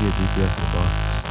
be a DPS in the box.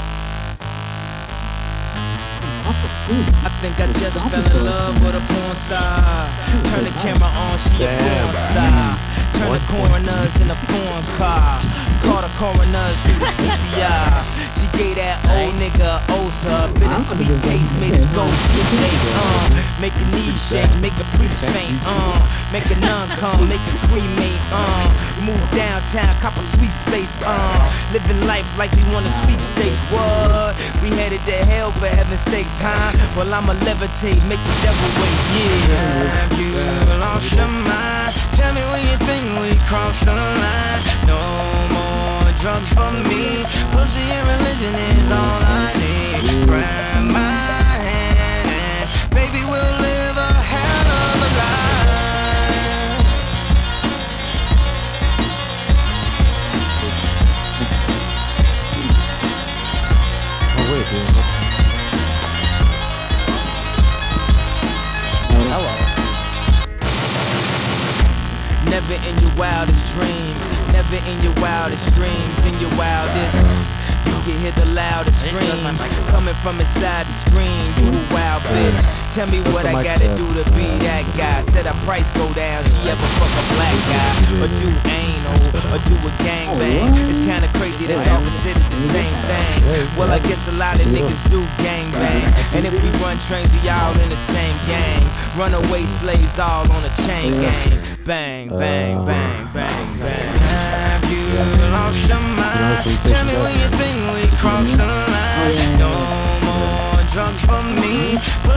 I think I just fell in love with a porn star. Turn the camera on, she a porn star. Turn the coroners in a foreign car. Call the coroners, do the CPR. She gave that old nigga Osa. Bittersweet taste made his go to a fake. Make a knee shake, make a priest faint. Make a nun come, make a cremate. Move downtown, cop a sweet space. Living life like we want a sweet space. What? We headed to hell for heaven's sakes, huh? Well, I'ma levitate, make the devil wait. Yeah, have you lost your mind? Tell me when you think we crossed the line. No more drugs for me. Pussy and religion is all I need. Grab my hand and baby, we'll live a hell of a life. Oh wait, dude. Never in your wildest dreams, never in your wildest dreams, in your wildest. You can hear the loudest screams coming from inside the screen. You a wild bitch. Tell me what I gotta do to be that guy. Said our price go down. She ever fuck a black guy or do anal or do a gangbang? It's kinda crazy. That's all considered the same thing. Well, I guess a lot of niggas do gangbang. And if we run trains, we all in the same gang. Runaway slaves all on a chain gang. Bang, bang, bang, bang, bang. Have you lost your mind? Tell me when you think we crossed the line. No more drugs for me.